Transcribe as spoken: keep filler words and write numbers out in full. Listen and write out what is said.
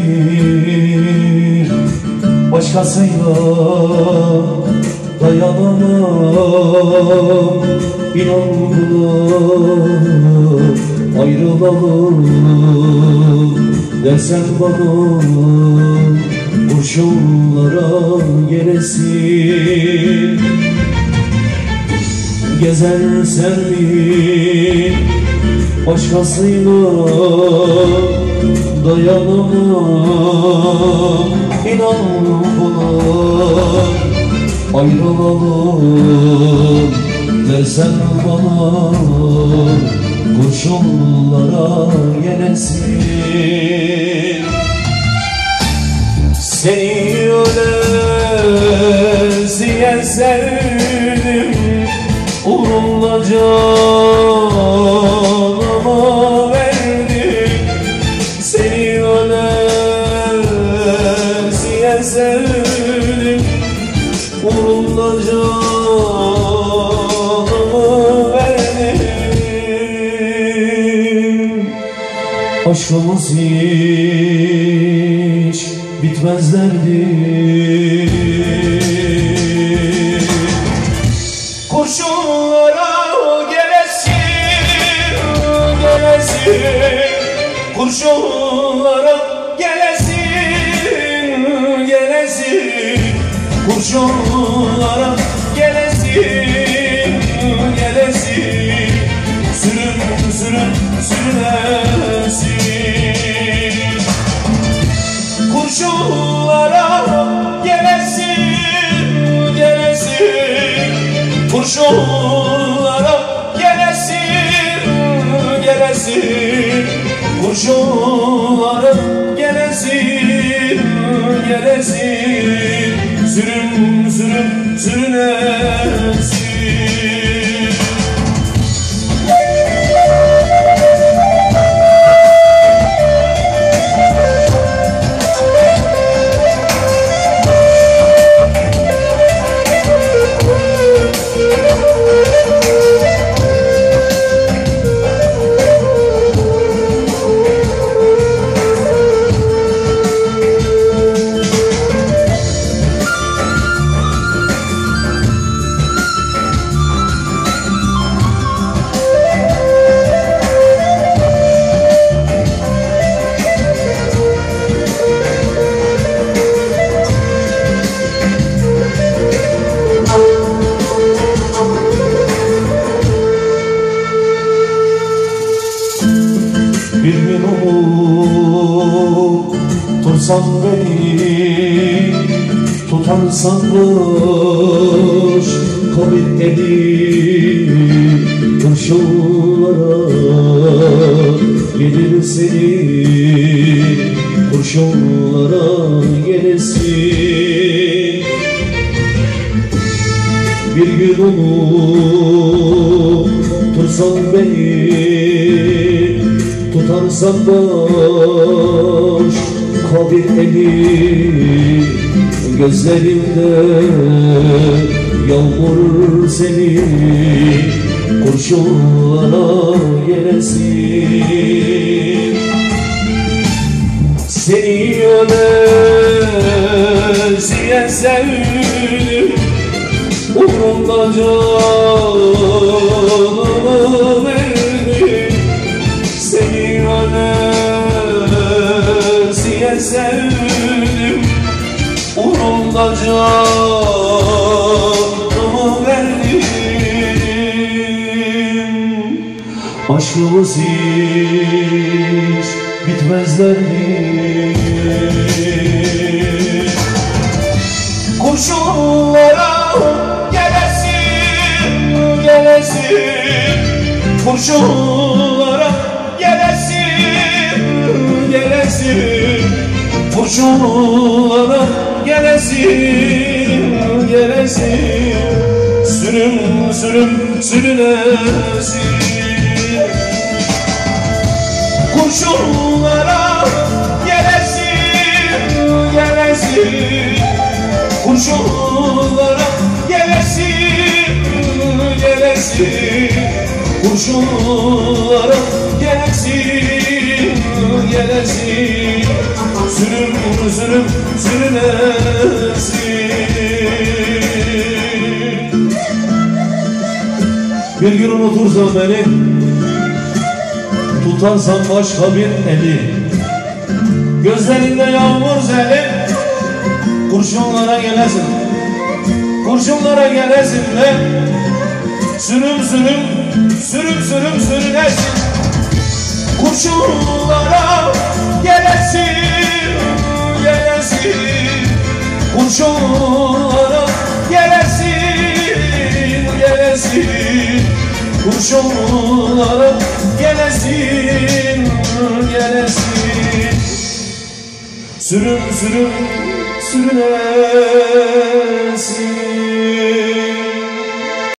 sevdim, başkasıyla dayanamam. İnan buna ayrılalım dersen bana, kurşunlara gelesin. Gezersen mi başkasıyla dayanamam. İnan buna ayrılalım dersen bana, kurşunlara gelesin. Seni ölesiye sevdim, uğrumda canıma verdim. Seni ölesiye sevdim, uğrumda canımı verdim. Aşkımız hiç bitmez derdim. Kurşunlara gelesin, gelesin. Kurşunlara gelesin, gelesin. Kurşunlara gelesin, gelesin. Sürün, sürün, sürünesin. Kurşunlara gelesin, gelesin. Kurşunlara gelesin, gelesin. Kurşunlara gelesin, gelesin. Sürün, sürün, sürünesin. Bir gün unutursan beni, tutarsan boş kabir edip kurşunlara gelir seni, kurşunlara gelesin. Bir gün unutursan beni, tutarsan boş kabir eli, gözlerimde yağmur seni, kurşunlara gelesin. Seni ölesiye sevdim, uğrumda canımı verdim. Seni ölesiye sevdim, uğrumda canımı verdim. Aşkımız hiç bitmez derdim. Kurşunlara gelesin, gelesin. Kurşunlara gelesin, gelesin. Kurşunlara gelesin, gelesin. Sürüm, sürüm, sürünesin. Kurşunlara gelesin, gelesin. Kurşunlara gelesin, gelesin. Kurşunlara gelesin, gelesin, sürüm sürüm sürünesin. Bir gün unutursan beni, tutarsan başka bir eli, gözlerinde yağmur zeli, kurşunlara gelesin, kurşunlara gelesin de sürüm sürüm sürüm sürüm sürünesin. Kurşunlara gelesin, gelesin, kurşunlara gelesin, gelesin, kurşunlara gelesin, gelesin. Sürüm sürüm sürünesin.